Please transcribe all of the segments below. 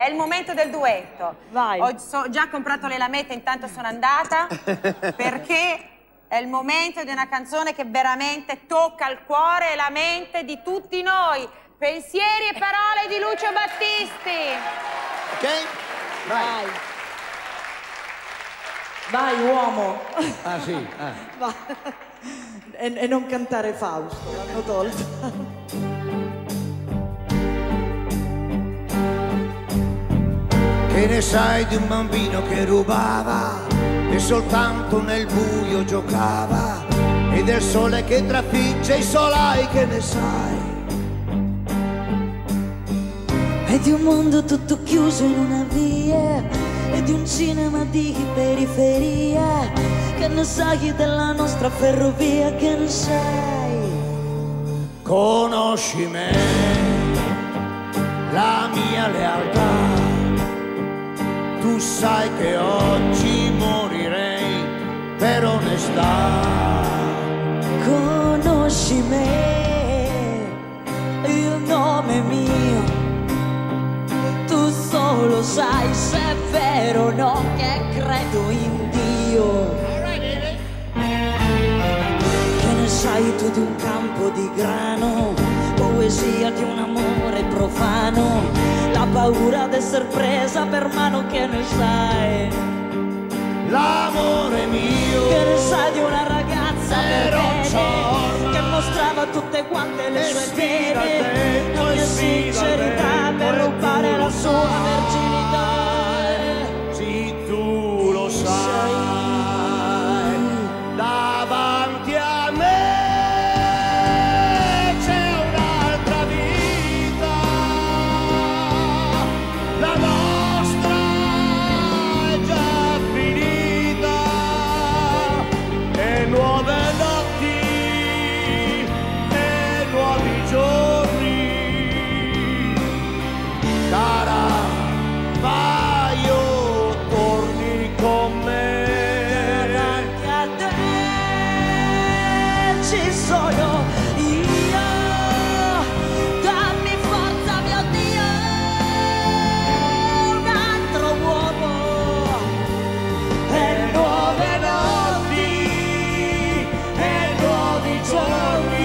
il momento del duetto. Vai. Ho già comprato le lamette, intanto sono andata, perché è il momento di una canzone che veramente tocca il cuore e la mente di tutti noi. Pensieri e parole di Lucio Battisti. Ok? Vai. Vai, uomo. Ah, sì. Va. E non cantare Fausto, l'hanno tolto. Che ne sai di un bambino che rubava e soltanto nel buio giocava, e del sole che trafigge i solai, che ne sai? E di un mondo tutto chiuso in una via, e di un cinema di periferia. Che ne sai della nostra ferrovia, che ne sai? Conosci me, la mia lealtà, tu sai che oggi morirei per onestà. Conosci me, il nome mio, tu solo sai se è vero o no che credo in Dio. Che ne sai tu di un campo di grano, poesia di un amore profano, la paura d'essere presa per mano, che ne sai? L'amore mio, Che ne sai di una ragazza per ormai, che mostrava tutte quante le sue sfida il pene, vento, ogni e sfida il sincerità vento, per e rubare tu la lo sua sai. verginità. Sì, tu lo sai, davanti a me c'è un'altra vita, la nostra è già finita, e nuove notti e nuovi giorni, cara, vai o torni con me. Davanti a te ci sono io, dammi forza mio Dio, un altro uomo E nuove notti e nuovi giorni.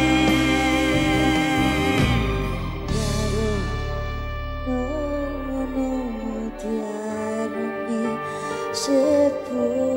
no odiarmi seppur